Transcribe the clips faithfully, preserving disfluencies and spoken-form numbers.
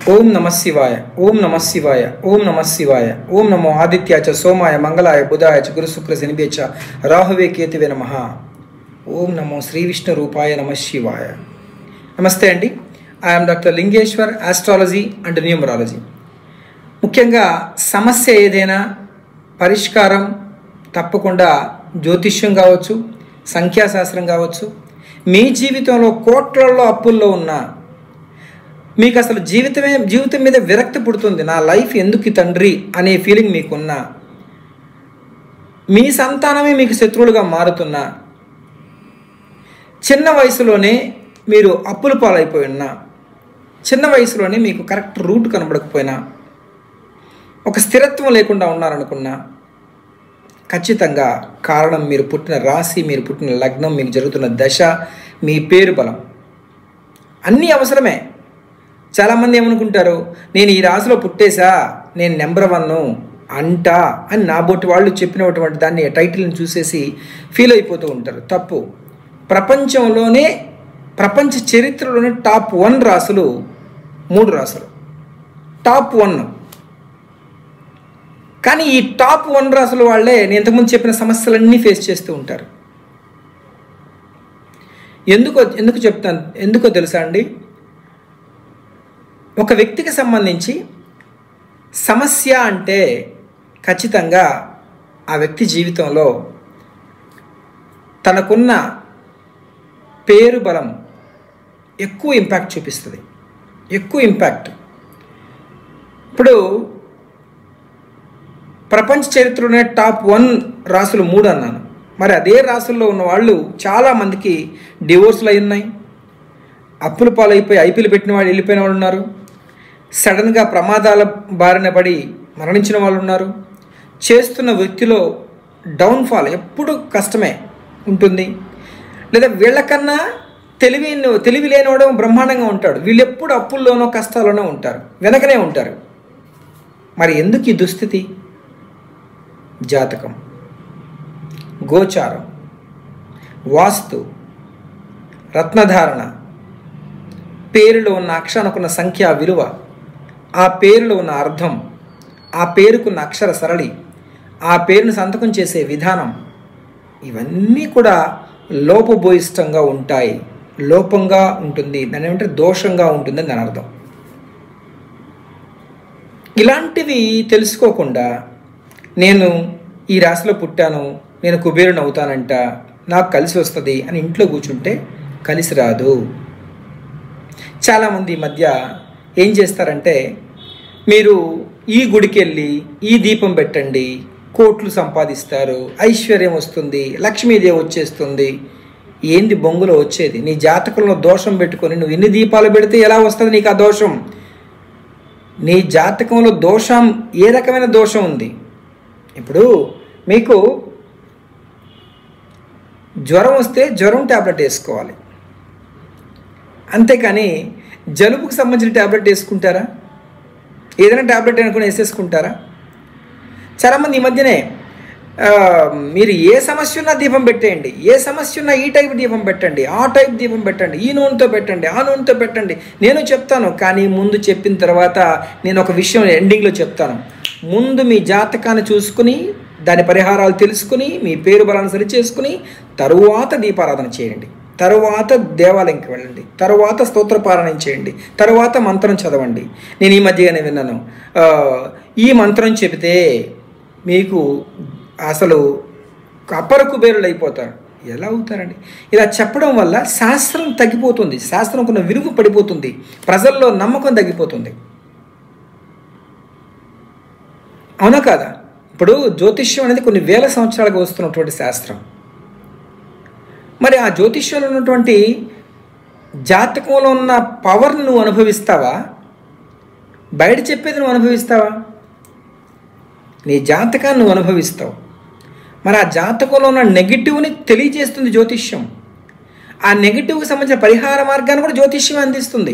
ఓం నమ శివాయ ఓం నమ శివాయ ఓం నమ శివాయ ఓం నమో ఆదిత్యాయ చ సోమాయ మంగళాయ బుధాయ చ గురు శుక్ర శనిభ్య చ రాహువే కేతువే నమః. ఓం నమో శ్రీ విష్ణు రూపాయ నమ శివాయ. నమస్తే అండి. I'm doctor Lingeshwar, astrology and numerology. ముఖ్యంగా సమస్య ఏదైనా పరిష్కారం తప్పకుండా జ్యోతిష్యం కావచ్చు, సంఖ్యాశాస్త్రం కావచ్చు. మీ జీవితంలో కోట్లలో అప్పుల్లో ఉన్న మీకు అసలు జీవితమే జీవితం మీద విరక్తి పుడుతుంది, నా లైఫ్ ఎందుకు తండ్రి అనే ఫీలింగ్ మీకున్నా, మీ సంతానమే మీకు శత్రువులుగా మారుతున్నా, చిన్న వయసులోనే మీరు అప్పుల పాలైపోయి ఉన్నా, చిన్న వయసులోనే మీకు కరెక్ట్ రూట్ కనబడకపోయినా, ఒక స్థిరత్వం లేకుండా ఉన్నారనుకున్నా, ఖచ్చితంగా కారణం మీరు పుట్టిన రాశి, మీరు పుట్టిన లగ్నం, మీకు జరుగుతున్న దశ, మీ పేరు బలం అన్నీ అవసరమే. చాలామంది ఏమనుకుంటారు, నేను ఈ రాశిలో పుట్టేశా, నేను నెంబర్ వన్ అంటా అని నాబోటి వాళ్ళు చెప్పినటువంటి దాన్ని టైటిల్ని చూసేసి ఫీల్ అయిపోతూ ఉంటారు. తప్పు. ప్రపంచంలోనే ప్రపంచ చరిత్రలోనే టాప్ వన్ రాశులు మూడు రాశులు, టాప్ వన్. కానీ ఈ టాప్ వన్ రాశుల వాళ్ళే నేను ఇంతకుముందు చెప్పిన సమస్యలన్నీ ఫేస్ చేస్తూ ఉంటారు. ఎందుకో ఎందుకు చెప్తాను ఎందుకో తెలుసా అండి? ఒక వ్యక్తికి సంబంధించి సమస్య అంటే ఖచ్చితంగా ఆ వ్యక్తి జీవితంలో తనకున్న పేరు బలం ఎక్కువ ఇంపాక్ట్ చూపిస్తుంది, ఎక్కువ ఇంపాక్ట్. ఇప్పుడు ప్రపంచ చరిత్రలోనే టాప్ వన్ రాసులు మూడు అన్నాను. మరి అదే రాసుల్లో ఉన్న వాళ్ళు చాలామందికి డివోర్స్లు అయి ఉన్నాయి, అప్పుల పాలైపోయి ఐపీఎల్ పెట్టిన వాళ్ళు వెళ్ళిపోయిన వాళ్ళు ఉన్నారు, సడన్గా ప్రమాదాల బారిన పడి మరణించిన వాళ్ళు ఉన్నారు. చేస్తున్న వృత్తిలో డౌన్ఫాల్ ఎప్పుడు కష్టమే ఉంటుంది. లేదా వీళ్ళకన్నా తెలివి తెలివి లేనివాడు బ్రహ్మాండంగా ఉంటాడు, వీళ్ళు ఎప్పుడు అప్పుల్లోనో కష్టాల్లోనో ఉంటారు, వెనకనే ఉంటారు. మరి ఎందుకు ఈ దుస్థితి? జాతకం, గోచారం, వాస్తు, రత్నధారణ, పేరులో ఉన్న అక్షరానికున్న సంఖ్య విలువ, ఆ పేరులో ఉన్న అర్థం, ఆ పేరుకున్న అక్షర సరళి, ఆ పేరును సంతకం చేసే విధానం, ఇవన్నీ కూడా లోపభూయిష్టంగా ఉంటాయి, లోపంగా ఉంటుంది. దాని ఏమంటే దోషంగా ఉంటుందని దాని అర్థం. ఇలాంటివి తెలుసుకోకుండా నేను ఈ రాశిలో పుట్టాను, నేను కుబేరుని అవుతానంట, నాకు కలిసి వస్తుంది అని ఇంట్లో కూర్చుంటే కలిసి రాదు. చాలామంది ఈ మధ్య ఏం చేస్తారంటే, మీరు ఈ గుడికి వెళ్ళి ఈ దీపం పెట్టండి, కోట్లు సంపాదిస్తారు, ఐశ్వర్యం వస్తుంది, లక్ష్మీదేవి వచ్చేస్తుంది. ఏంది బొంగులో వచ్చేది? నీ జాతకంలో దోషం పెట్టుకొని నువ్వు ఎన్ని దీపాలు పెడితే ఎలా వస్తుంది నీకు ఆ దోషం? నీ జాతకంలో దోషం, ఏ రకమైన దోషం ఉంది? ఇప్పుడు మీకు జ్వరం వస్తే జ్వరం ట్యాబ్లెట్ వేసుకోవాలి, అంతేకాని జలుబుకు సంబంధించిన ట్యాబ్లెట్ వేసుకుంటారా? ఏదైనా ట్యాబ్లెట్ అనుకుని వేసేసుకుంటారా? చాలామంది ఈ మధ్యనే మీరు ఏ సమస్య ఉన్నా దీపం పెట్టేయండి, ఏ సమస్య ఉన్నా ఈ టైప్ దీపం పెట్టండి, ఆ టైప్ దీపం పెట్టండి, ఈ నూనెతో పెట్టండి, ఆ నూనెతో పెట్టండి. నేను చెప్తాను, కానీ ముందు చెప్పిన తర్వాత నేను ఒక విషయం ఎండింగ్లో చెప్తాను. ముందు మీ జాతకాన్ని చూసుకుని, దాని పరిహారాలు తెలుసుకుని, మీ పేరు బలాన్ని సరిచేసుకుని తరువాత దీపారాధన చేయండి, తరువాత దేవాలయంకి వెళ్ళండి, తరువాత స్తోత్రపారాయణం చేయండి, తరువాత మంత్రం చదవండి. నేను ఈ మధ్యగానే విన్నాను, ఈ మంత్రం చెబితే మీకు అసలు అపర కుబేరులు అయిపోతారు. ఎలా అవుతారండి? ఇలా చెప్పడం వల్ల శాస్త్రం తగ్గిపోతుంది, శాస్త్రంకున్న విలువ పడిపోతుంది, ప్రజల్లో నమ్మకం తగ్గిపోతుంది. అవునా కాదా? ఇప్పుడు జ్యోతిష్యం అనేది కొన్ని వేల సంవత్సరాలుగా వస్తున్నటువంటి శాస్త్రం. మరి ఆ జ్యోతిష్యంలో ఉన్నటువంటి జాతకంలో ఉన్న పవర్ని నువ్వు అనుభవిస్తావా? బయట చెప్పేది నువ్వు అనుభవిస్తావా? నీ జాతకాన్ని నువ్వు అనుభవిస్తావు. మరి ఆ జాతకంలో ఉన్న నెగిటివ్ని తెలియజేస్తుంది జ్యోతిష్యం. ఆ నెగిటివ్కి సంబంధించిన పరిహార మార్గాన్ని కూడా జ్యోతిష్యం అందిస్తుంది.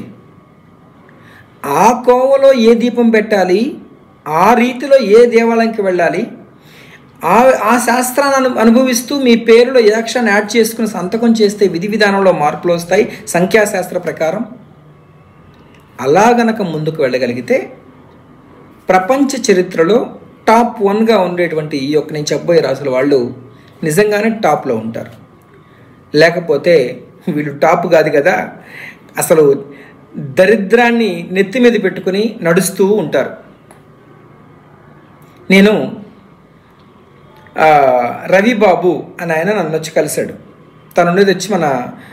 ఆ కోవలో ఏ దీపం పెట్టాలి, ఆ రీతిలో ఏ దేవాలయంకి వెళ్ళాలి, ఆ ఆ శాస్త్రాన్ని అనుభవిస్తూ మీ పేరులో ఏ అక్షరాన్ని యాడ్ చేసుకుని సంతకం చేస్తే విధి విధానంలో మార్పులు వస్తాయి సంఖ్యాశాస్త్ర ప్రకారం. అలా గనక ముందుకు వెళ్ళగలిగితే ప్రపంచ చరిత్రలో టాప్ వన్గా ఉండేటువంటి ఈ యొక్క నేను చెప్పబోయే రాసుల వాళ్ళు నిజంగానే టాప్లో ఉంటారు. లేకపోతే వీళ్ళు టాప్ కాదు కదా, అసలు దరిద్రాన్ని నెత్తి మీద పెట్టుకుని నడుస్తూ ఉంటారు. నేను రవిబాబు అని ఆయన నన్ను వచ్చి కలిశాడు. తను ఉండేది వచ్చి మన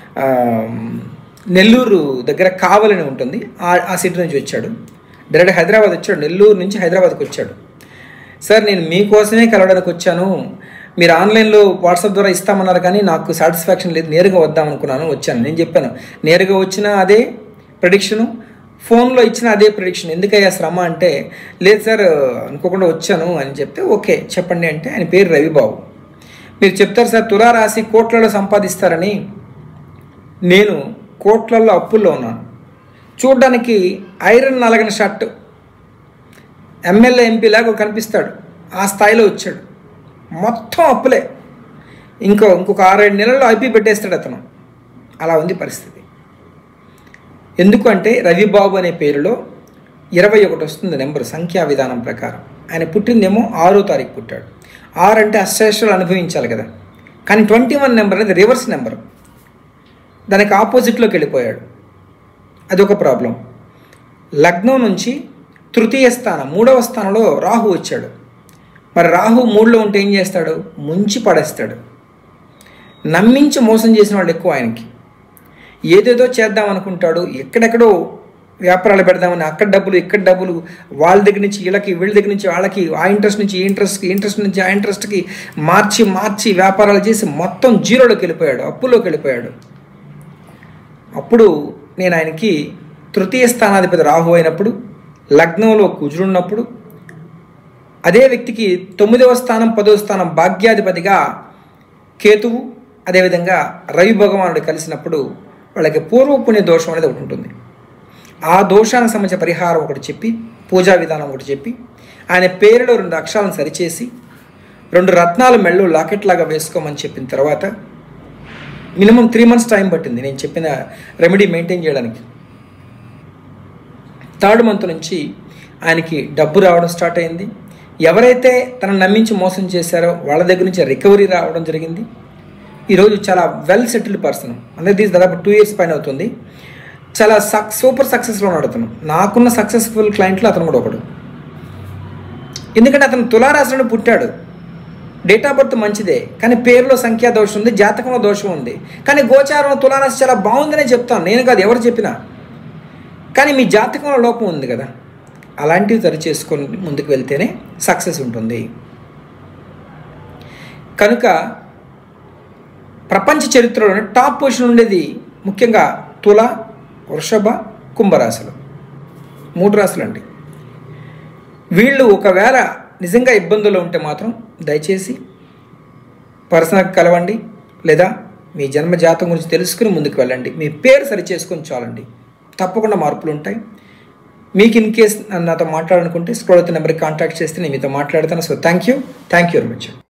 నెల్లూరు దగ్గర కావలని ఉంటుంది, ఆ సిటీ నుంచి వచ్చాడు. డైరెక్ట్ హైదరాబాద్ వచ్చాడు, నెల్లూరు నుంచి హైదరాబాద్కి వచ్చాడు. సార్ నేను మీకోసమే కలవడానికి వచ్చాను, మీరు ఆన్లైన్లో వాట్సాప్ ద్వారా ఇస్తామన్నారు కానీ నాకు సాటిస్ఫాక్షన్ లేదు, నేరుగా వద్దాం అనుకున్నాను వచ్చాను. నేను చెప్పాను నేరుగా వచ్చినా అదే ప్రెడిక్షను, ఫోన్లో ఇచ్చిన అదే ప్రెడిక్షన్, ఎందుకయ్యా శ్రమ అంటే లేదు సార్ అనుకోకుండా వచ్చాను అని చెప్తే ఓకే చెప్పండి అంటే ఆయన పేరు రవిబాబు. మీరు చెప్తారు సార్ తులారాశి కోట్లలో సంపాదిస్తారని, నేను కోట్లలో అప్పుల్లో ఉన్నాను. చూడ్డానికి ఐరన్ నలగని షర్ట్ ఎమ్మెల్యే ఎంపీ లాగా కనిపిస్తాడు, ఆ స్థాయిలో వచ్చాడు. మొత్తం అప్పులే, ఇంకో ఇంకొక ఆరేడు నెలల్లో ఐపీ పెట్టేస్తాడు అతను. అలా ఉంది పరిస్థితి. ఎందుకంటే రవిబాబు అనే పేరులో ఇరవై ఒకటి వస్తుంది నెంబర్ సంఖ్యా విధానం ప్రకారం. ఆయన పుట్టిందేమో ఆరో తారీఖు పుట్టాడు. ఆరు అంటే అష్టైశ్వర్యాలు అనుభవించాలి కదా, కానీ ట్వంటీ వన్ నెంబర్ అనేది రివర్స్ నెంబర్, దానికి ఆపోజిట్లోకి వెళ్ళిపోయాడు. అదొక ప్రాబ్లం. లగ్నం నుంచి తృతీయ స్థానం మూడవ స్థానంలో రాహు వచ్చాడు. మరి రాహు మూడులో ఉంటే ఏం చేస్తాడు? ముంచి పడేస్తాడు. నమ్మించి మోసం చేసిన వాళ్ళు ఎక్కువ ఆయనకి. ఏదేదో చేద్దాం అనుకుంటాడు, ఎక్కడెక్కడో వ్యాపారాలు పెడదామని అక్కడ డబ్బులు ఇక్కడ డబ్బులు, వాళ్ళ దగ్గర నుంచి వీళ్ళకి వీళ్ళ దగ్గర నుంచి వాళ్ళకి, ఆ ఇంట్రెస్ట్ నుంచి ఈ ఇంట్రెస్ట్కి ఇంట్రెస్ట్ నుంచి ఆ ఇంట్రెస్ట్కి మార్చి మార్చి వ్యాపారాలు చేసి మొత్తం జీరోలోకి వెళ్ళిపోయాడు, అప్పులోకి వెళ్ళిపోయాడు. అప్పుడు నేను ఆయనకి తృతీయ స్థానాధిపతి రాహు అయినప్పుడు, లగ్నంలో కుజుడున్నప్పుడు, అదే వ్యక్తికి తొమ్మిదవ స్థానం పదవ స్థానం భాగ్యాధిపతిగా కేతువు, అదేవిధంగా రవి భగవానుడు కలిసినప్పుడు వాళ్ళకి పూర్వపుణ్య దోషం అనేది ఒకటి ఉంటుంది. ఆ దోషానికి సంబంధించిన పరిహారం ఒకటి చెప్పి, పూజా విధానం ఒకటి చెప్పి, ఆయన పేరులో రెండు అక్షరాలను సరిచేసి రెండు రత్నాలు మెళ్ళు లాకెట్ లాగా వేసుకోమని చెప్పిన తర్వాత మినిమం త్రీ మంత్స్ టైం పట్టింది నేను చెప్పిన రెమెడీ మెయింటైన్ చేయడానికి. థర్డ్ మంత్ నుంచి ఆయనకి డబ్బు రావడం స్టార్ట్ అయింది. ఎవరైతే తనను నమ్మించి మోసం చేశారో వాళ్ళ దగ్గర నుంచి రికవరీ రావడం జరిగింది. ఈరోజు చాలా వెల్ సెటిల్డ్ పర్సన్, అందరికీ దాదాపు టూ ఇయర్స్ పైన అవుతుంది. చాలా సక్ సూపర్ సక్సెస్లో ఉన్నాడు అతను. నాకున్న సక్సెస్ఫుల్ క్లయింట్లో అతను కూడా ఒకడు. ఎందుకంటే అతను తులారాశిలో పుట్టాడు, డేట్ ఆఫ్ బర్త్ మంచిదే, కానీ పేరులో సంఖ్యా దోషం ఉంది, జాతకంలో దోషం ఉంది. కానీ గోచారంలో తులారాశి చాలా బాగుందనే చెప్తాను, నేను కాదు ఎవరు చెప్పినా. కానీ మీ జాతకంలో లోపం ఉంది కదా, అలాంటివి సరి చేసుకొని ముందుకు వెళ్తేనే సక్సెస్ ఉంటుంది. కనుక ప్రపంచ చరిత్రలోనే టాప్ పొజిషన్ ఉండేది ముఖ్యంగా తుల, వృషభ, కుంభరాశులు, మూడు రాశులు అండి. వీళ్ళు ఒకవేళ నిజంగా ఇబ్బందుల్లో ఉంటే మాత్రం దయచేసి పర్సనల్గా కలవండి, లేదా మీ జన్మ జాతకం గురించి తెలుసుకుని ముందుకు వెళ్ళండి. మీ పేరు సరి చేసుకొని చాలండి, తప్పకుండా మార్పులు ఉంటాయి. మీకు ఇన్ కేస్ నాతో మాట్లాడాలనుకుంటే స్క్రోల్ అవుతున్న నెంబర్కి కాంటాక్ట్ చేస్తే నేను మీతో మాట్లాడతాను. So thank you thank you very much.